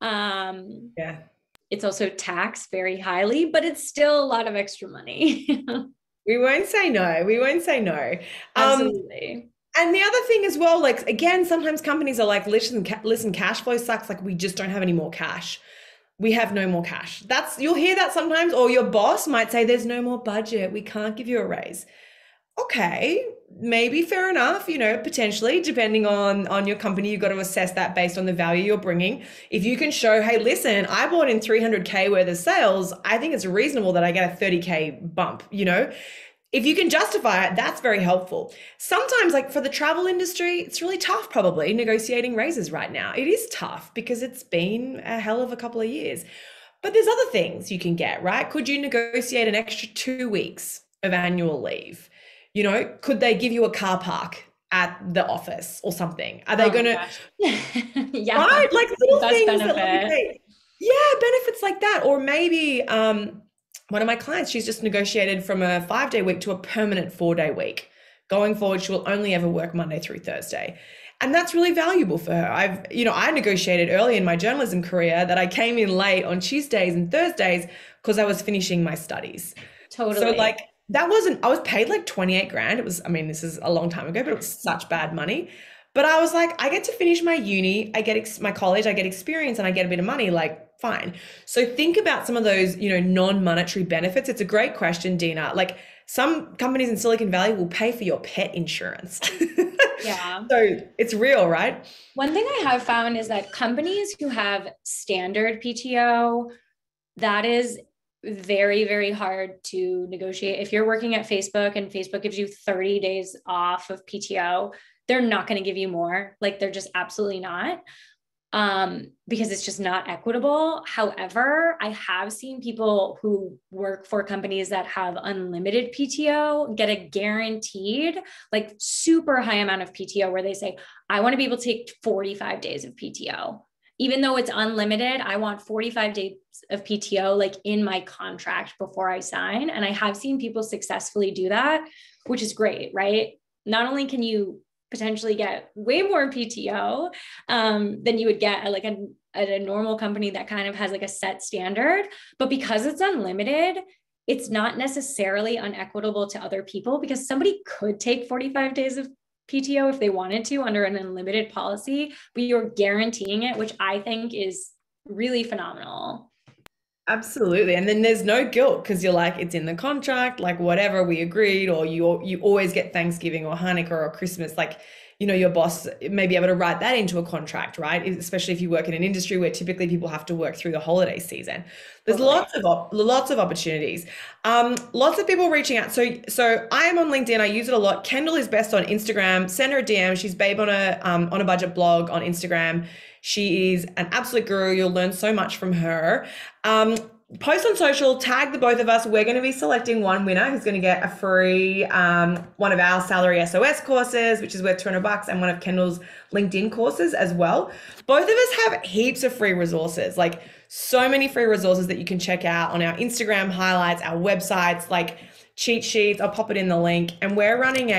It's also taxed very highly, but it's still a lot of extra money. We won't say no. We won't say no. Absolutely. And the other thing as well, like, again, sometimes companies are like, listen, cash flow sucks. Like, we just don't have any more cash. We have no more cash. You'll hear that sometimes, or your boss might say, there's no more budget. We can't give you a raise. Okay, maybe fair enough, you know, potentially depending on your company, you've got to assess that based on the value you're bringing. If you can show, hey, listen, I bought in 300K worth of sales, I think it's reasonable that I get a 30K bump, you know. If you can justify it, that's very helpful. Sometimes, like for the travel industry, it's really tough probably negotiating raises right now. It is tough because it's been a hell of a couple of years. But there's other things you can get, right? Could you negotiate an extra 2 weeks of annual leave? You know, could they give you a car park at the office or something? Are they going to, right? Like little things benefit. Benefits like that. Or maybe one of my clients, she's just negotiated from a 5-day week to a permanent 4-day week. Going forward, she will only ever work Monday through Thursday. And that's really valuable for her. I negotiated early in my journalism career that I came in late on Tuesdays and Thursdays because I was finishing my studies. Totally. So like, I was paid like 28 grand. It was, I mean, this is a long time ago, but it was such bad money. But I was like, I get to finish my uni, I get my college, I get experience, and I get a bit of money. Like, fine. So think about some of those, non-monetary benefits. It's a great question, Dina. Like some companies in Silicon Valley will pay for your pet insurance. Yeah. So it's real, right? One thing I have found is that companies who have standard PTO, that is very, very hard to negotiate. If you're working at Facebook and Facebook gives you 30 days off of PTO, they're not going to give you more. Like they're just absolutely not. Because it's just not equitable. However, I have seen people who work for companies that have unlimited PTO get a guaranteed, like super high amount of PTO where they say, I want to be able to take 45 days of PTO. Even though it's unlimited, I want 45 days of PTO like in my contract before I sign. And I have seen people successfully do that, which is great, right? Not only can you potentially get way more PTO than you would get at a normal company that kind of has like a set standard. But because it's unlimited, it's not necessarily unequitable to other people because somebody could take 45 days of PTO if they wanted to under an unlimited policy, but you're guaranteeing it, which I think is really phenomenal. Absolutely. And then there's no guilt because you're like, it's in the contract, like whatever we agreed, or you always get Thanksgiving or Hanukkah or Christmas, like, your boss may be able to write that into a contract, right? Especially if you work in an industry where typically people have to work through the holiday season. There's Totally. lots of opportunities. Lots of people reaching out. So I am on LinkedIn. I use it a lot. Kendall is best on Instagram. Send her a DM. She's Babe on a Budget blog on Instagram. She is an absolute guru. You'll learn so much from her. Post on social, tag the both of us. We're going to be selecting one winner who's going to get a free one of our Salary SOS courses, which is worth $200, and one of Kendall's LinkedIn courses as well. Both of us have heaps of free resources, like so many free resources that you can check out on our Instagram highlights, our websites, like cheat sheets. I'll pop it in the link, and we're running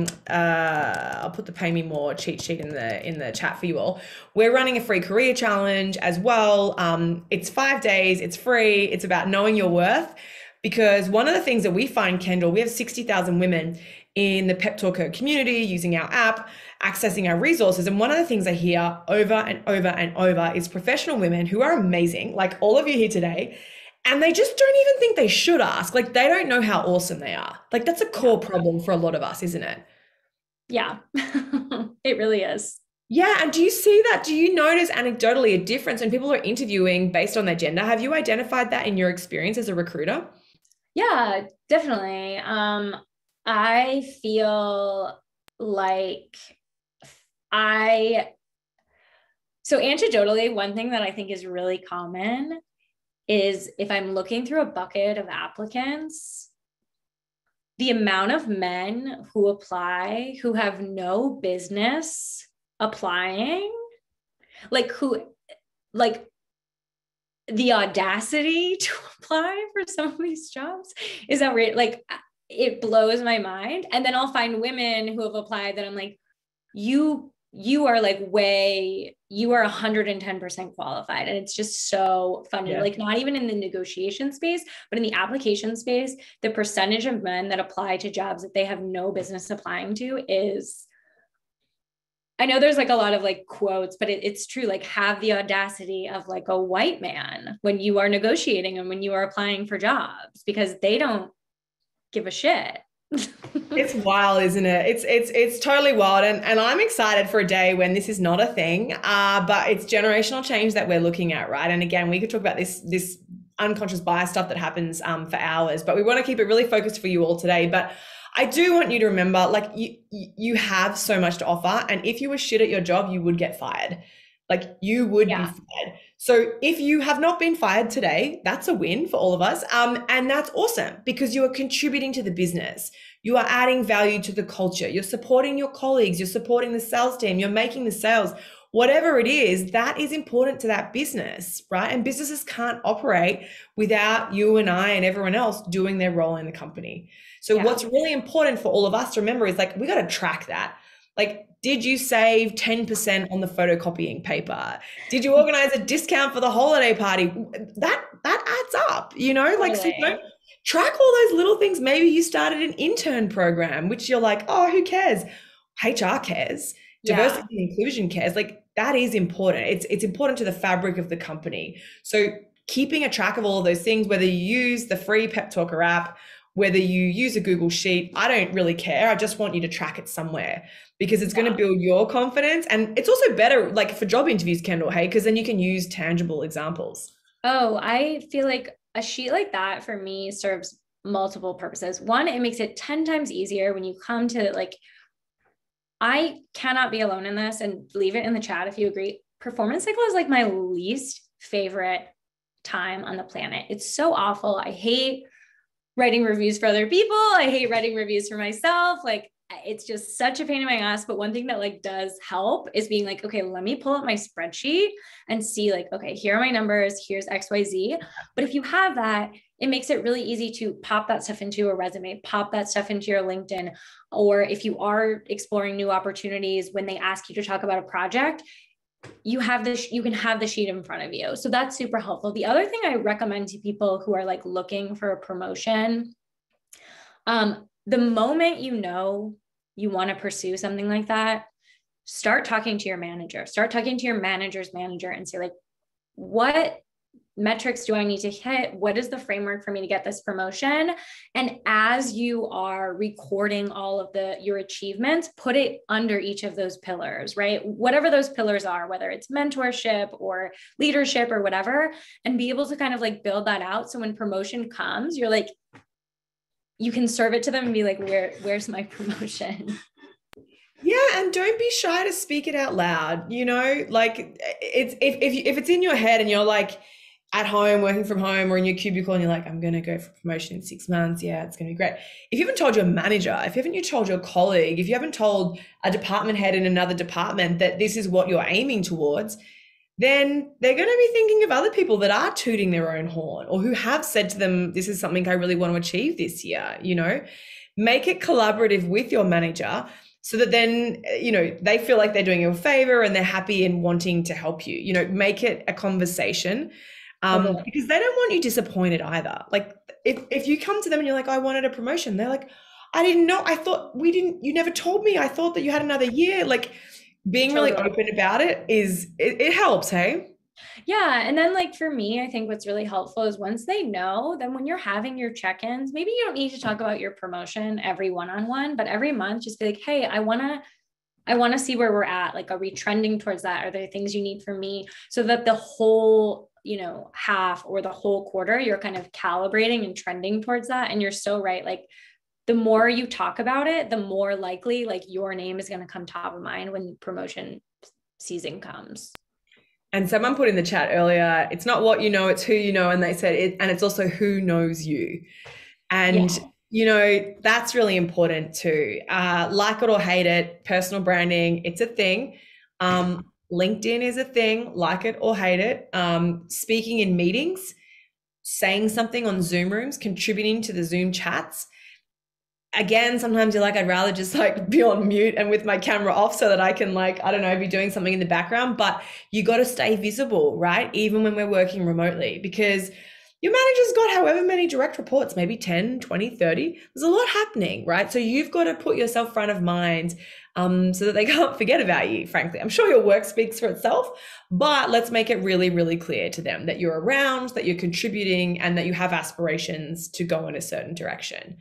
I'll put the Pay Me More cheat sheet in the chat for you all. We're running a free career challenge as well. It's 5 days, it's free. It's about knowing your worth, because one of the things that we find, Kendall, we have 60,000 women in the Pep Talker community using our app, accessing our resources. And one of the things I hear over and over and over is professional women who are amazing, like all of you here today, and they just don't even think they should ask. Like they don't know how awesome they are. Like that's a core problem for a lot of us, isn't it? Yeah, it really is. Yeah. And do you see that? Do you notice anecdotally a difference when people are interviewing based on their gender? Have you identified that in your experience as a recruiter? Yeah, definitely. I feel like anecdotally, one thing that I think is really common is if I'm looking through a bucket of applicants, the amount of men who apply who have no business applying, like the audacity to apply for some of these jobs is outrageous. Like it blows my mind. And then I'll find women who have applied that I'm like, you are like you are 110% qualified. And it's just so funny. Yeah. Like not even in the negotiation space, but in the application space, the percentage of men that apply to jobs that they have no business applying to is, I know there's like a lot of like quotes, but it's true. Like have the audacity of like a white man when you are negotiating and when you are applying for jobs, because they don't give a shit. It's wild, isn't it? It's totally wild, and I'm excited for a day when this is not a thing. But it's generational change that we're looking at, right? And again, we could talk about this unconscious bias stuff that happens for hours, but we want to keep it really focused for you all today. But I do want you to remember, like you have so much to offer, and if you were shit at your job, you would get fired. Like you would be fired. So if you have not been fired today, that's a win for all of us. And that's awesome because you are contributing to the business. You are adding value to the culture. You're supporting your colleagues. You're supporting the sales team. You're making the sales. Whatever it is, that is important to that business, right? And businesses can't operate without you and I and everyone else doing their role in the company. So what's really important for all of us to remember is like, we got to track that. Like, did you save 10% on the photocopying paper? Did you organize a discount for the holiday party? That adds up, like, so track all those little things. Maybe you started an intern program, which you're like, oh, who cares? HR cares. Yeah. diversity and inclusion cares, like that is important. It's important to the fabric of the company. So keeping a track of all of those things, whether you use the free Pep Talker app, whether you use a Google Sheet, I don't really care. I just want you to track it somewhere because it's going to Yeah. build your confidence. And it's also better like for job interviews, Kendall, hey, because then you can use tangible examples. Oh, I feel like a sheet like that for me serves multiple purposes. One, it makes it 10 times easier when you come to like, I cannot be alone in this, and leave it in the chat if you agree. Performance cycle is like my least favorite time on the planet. It's so awful. I hate writing reviews for other people. I hate writing reviews for myself. Like it's just such a pain in my ass. But one thing that like does help is being like, okay, let me pull up my spreadsheet and see like, okay, here are my numbers, here's XYZ. But if you have that, it makes it really easy to pop that stuff into a resume, pop that stuff into your LinkedIn. Or if you are exploring new opportunities, when they ask you to talk about a project, you have this, you can have the sheet in front of you. So that's super helpful. The other thing I recommend to people who are like looking for a promotion, the moment you know you want to pursue something like that, start talking to your manager, start talking to your manager's manager and say like, what metrics do I need to hit? What is the framework for me to get this promotion? And as you are recording all of your achievements, put it under each of those pillars, right? Whatever those pillars are, whether it's mentorship or leadership or whatever, and be able to kind of like build that out. So when promotion comes, you're like, you can serve it to them and be like, where's my promotion? Yeah, and don't be shy to speak it out loud. Like it's if it's in your head and you're like at home, working from home, or in your cubicle, and you're like, I'm gonna go for promotion in 6 months. Yeah, it's gonna be great. If you haven't told your manager, if you haven't told your colleague, if you haven't told a department head in another department that this is what you're aiming towards, then they're going to be thinking of other people that are tooting their own horn or who have said to them, this is something I really want to achieve this year. Make it collaborative with your manager so that then, they feel like they're doing you a favor and they're happy and wanting to help you. Make it a conversation because they don't want you disappointed either. Like if you come to them and you're like, I wanted a promotion, they're like, I didn't know. I thought you never told me. I thought that you had another year. Like, being really open about it helps, hey? Yeah. And then like for me, I think what's really helpful is once they know, then when you're having your check-ins, maybe you don't need to talk about your promotion every one-on-one, but every month just be like, hey, I want to see where we're at. Like, are we trending towards that? Are there things you need from me? So that the whole, half or the whole quarter, you're kind of calibrating and trending towards that. And you're so right. Like the more you talk about it, the more likely like your name is going to come top of mind when promotion season comes. And someone put in the chat earlier, it's not what you know, it's who you know. And they said it, and it's also who knows you. And, that's really important too. Like it or hate it, personal branding, it's a thing. LinkedIn is a thing, like it or hate it. Speaking in meetings, saying something on Zoom rooms, contributing to the Zoom chats. Again, sometimes you're like, I'd rather just like be on mute and with my camera off so that I can like, I don't know, be doing something in the background, but you got to stay visible, right? Even when we're working remotely, because your manager's got however many direct reports, maybe 10, 20, 30. There's a lot happening, right? So you've got to put yourself front of mind so that they can't forget about you, frankly. I'm sure your work speaks for itself, but let's make it really, really clear to them that you're around, that you're contributing, and that you have aspirations to go in a certain direction.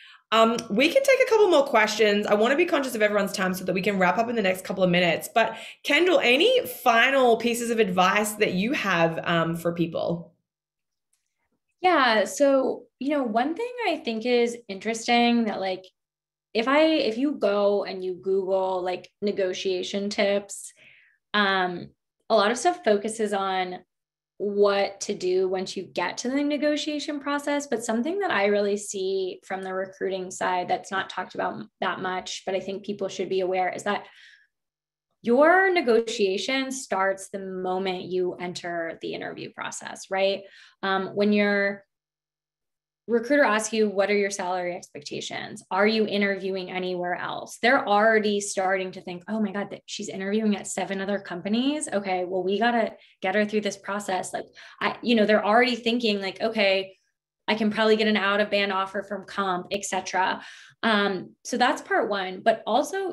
We can take a couple more questions. I want to be conscious of everyone's time so that we can wrap up in the next couple of minutes. But Kendall, any final pieces of advice that you have for people? Yeah. So, one thing I think is interesting that like, if you go and you Google like negotiation tips, a lot of stuff focuses on what to do once you get to the negotiation process. But something that I really see from the recruiting side that's not talked about that much, but I think people should be aware is that your negotiation starts the moment you enter the interview process, right? When your recruiter asks you, what are your salary expectations? Are you interviewing anywhere else? They're already starting to think, oh my God, she's interviewing at 7 other companies. Okay, well, we got to get her through this process. Like, they're already thinking like, okay, I can probably get an out of band offer from comp, etc. So that's part one, but also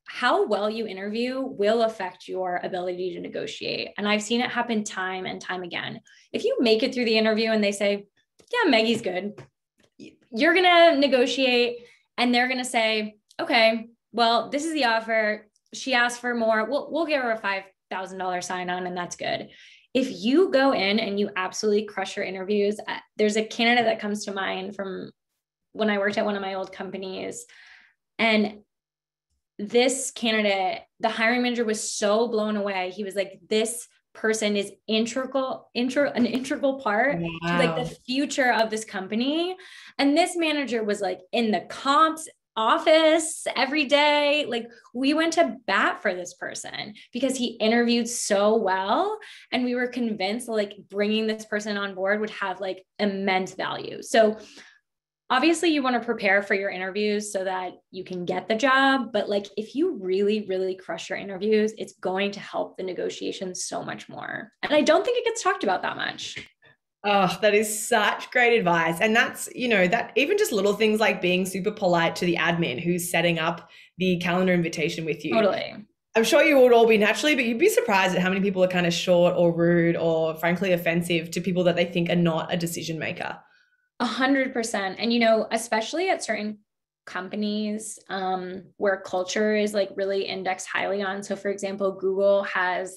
how well you interview will affect your ability to negotiate. And I've seen it happen time and time again. If you make it through the interview and they say, yeah, Maggie's good, you're going to negotiate and they're going to say, okay, well, this is the offer. She asked for more. We'll give her a $5,000 sign on and that's good. If you go in and you absolutely crush your interviews, there's a candidate that comes to mind from when I worked at one of my old companies. And this candidate, the hiring manager was so blown away. He was like, this person is an integral part to like the future of this company. And this manager was like in the comps office every day. Like we went to bat for this person because he interviewed so well. And we were convinced like bringing this person on board would have like immense value. So obviously you want to prepare for your interviews so that you can get the job. But like, if you really, really crush your interviews, it's going to help the negotiations so much more. And I don't think it gets talked about that much. Oh, that is such great advice. And that's, that even just little things like being super polite to the admin who's setting up the calendar invitation with you. Totally. I'm sure you would all be naturally, but you'd be surprised at how many people are kind of short or rude or frankly offensive to people that they think are not a decision maker. 100%. And, especially at certain companies where culture is like really indexed highly on. So for example, Google has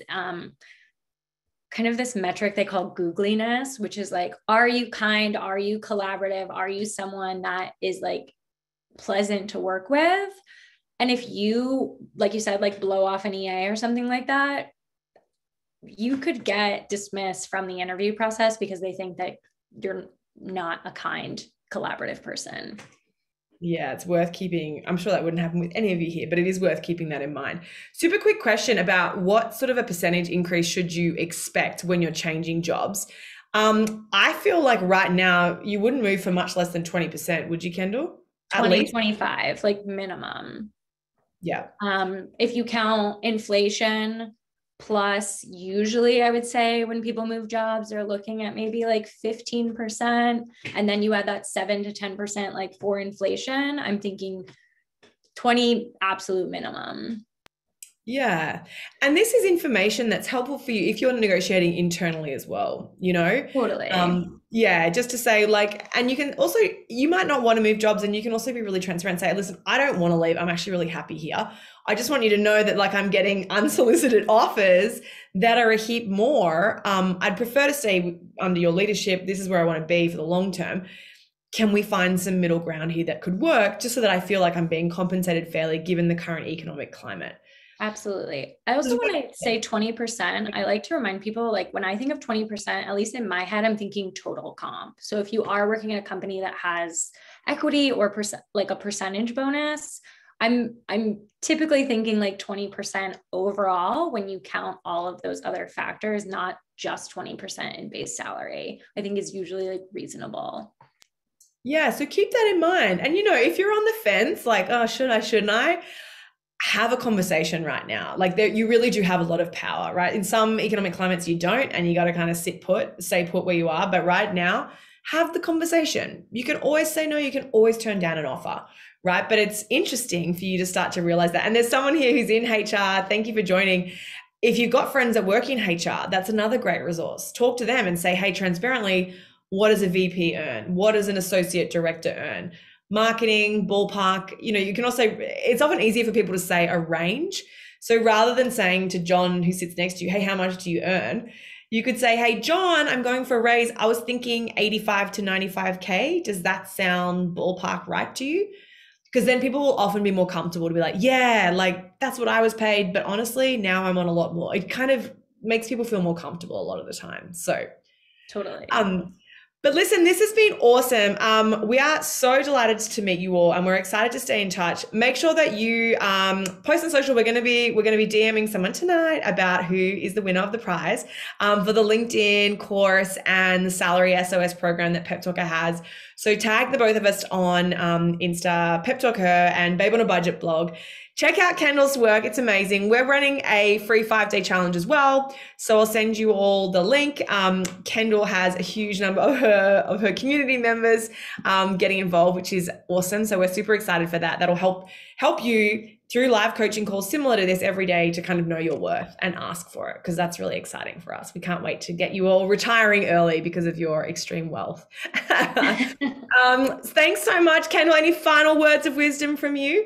kind of this metric they call Googliness, which is like, are you kind? Are you collaborative? Are you someone that is like pleasant to work with? And if you, like you said, like blow off an EA or something like that, you could get dismissed from the interview process because they think that you're not a kind, collaborative person. Yeah, it's worth keeping. I'm sure that wouldn't happen with any of you here, but it is worth keeping that in mind. Super quick question about what sort of a percentage increase should you expect when you're changing jobs? I feel like right now you wouldn't move for much less than 20%, would you, Kendall? 20, 25, like minimum. Yeah. If you count inflation, plus usually I would say when people move jobs, they're looking at maybe like 15%. And then you add that 7 to 10% like for inflation, I'm thinking 20 absolute minimum. Yeah. And this is information that's helpful for you if you're negotiating internally as well, Totally. Yeah, just to say like, and you might not want to move jobs and you can also be really transparent and say, listen, I don't want to leave. I'm actually really happy here. I just want you to know that like I'm getting unsolicited offers that are a heap more. I'd prefer to stay under your leadership. This is where I want to be for the long term. Can we find some middle ground here that could work just so that I feel like I'm being compensated fairly given the current economic climate? Absolutely. I also want to say 20%. I like to remind people, like when I think of 20%, at least in my head, I'm thinking total comp. So if you are working at a company that has equity or like a percentage bonus, I'm typically thinking like 20% overall when you count all of those other factors, not just 20% in base salary. I think is usually like reasonable. Yeah, so keep that in mind. And if you're on the fence, like, oh, should I, shouldn't I? Have a conversation right now. Like you really do have a lot of power, right? In some economic climates you don't, and you got to kind of stay put where you are. But right now, have the conversation. You can always say no, you can always turn down an offer, right? But it's interesting for you to start to realize that. And there's someone here who's in HR. Thank you for joining. If you've got friends that work in HR, that's another great resource. Talk to them and say, hey, transparently, what does a VP earn? What does an associate director earn? Marketing, ballpark, you can also, it's often easier for people to say a range. So rather than saying to John, who sits next to you, hey, how much do you earn? You could say, hey, John, I'm going for a raise. I was thinking 85 to 95K. Does that sound ballpark right to you? Because then people will often be more comfortable to be like, yeah, like that's what I was paid. But honestly, now I'm on a lot more. It kind of makes people feel more comfortable a lot of the time. So totally. But listen, this has been awesome. We are so delighted to meet you all, and we're excited to stay in touch. Make sure that you post on social. We're going to be DMing someone tonight about who is the winner of the prize for the LinkedIn course and the Salary SOS program that Pep Talker has. So tag the both of us on Insta, Pep Talk Her and Babe on a Budget blog. Check out Kendall's work. It's amazing. We're running a free 5-day challenge as well. So I'll send you all the link. Kendall has a huge number of her community members getting involved, which is awesome. So we're super excited for that. That'll help you through live coaching calls similar to this every day to kind of know your worth and ask for it, because that's really exciting for us. We can't wait to get you all retiring early because of your extreme wealth. Thanks so much, Kendall. Any final words of wisdom from you?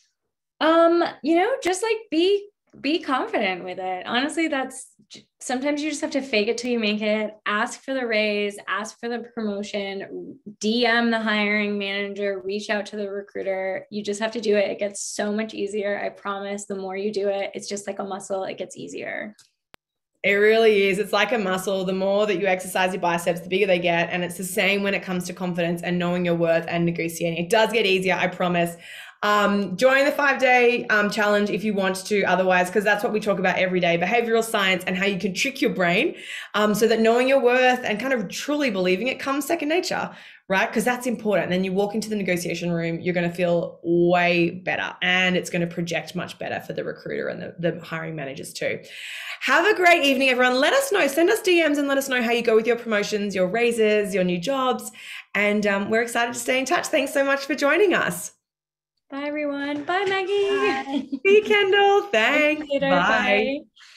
Just like be confident with it. Honestly, that's sometimes you just have to fake it till you make it. Ask for the raise, ask for the promotion, DM the hiring manager, reach out to the recruiter. You just have to do it. It gets so much easier. I promise. The more you do it, it's just like a muscle. It gets easier. It really is. It's like a muscle. The more that you exercise your biceps, the bigger they get. And it's the same when it comes to confidence and knowing your worth and negotiating. It does get easier, I promise. Join the 5-day challenge if you want to, otherwise, because that's what we talk about every day, behavioral science and how you can trick your brain so that knowing your worth and kind of truly believing it comes second nature, right? Because that's important. And then you walk into the negotiation room, you're going to feel way better, and it's going to project much better for the recruiter and the hiring managers too. Have a great evening, everyone. Let us know, send us DMs and let us know how you go with your promotions, your raises, your new jobs. And we're excited to stay in touch. Thanks so much for joining us. Bye, everyone. Bye, Maggie. Bye. See you, Kendall. Thanks. Bye.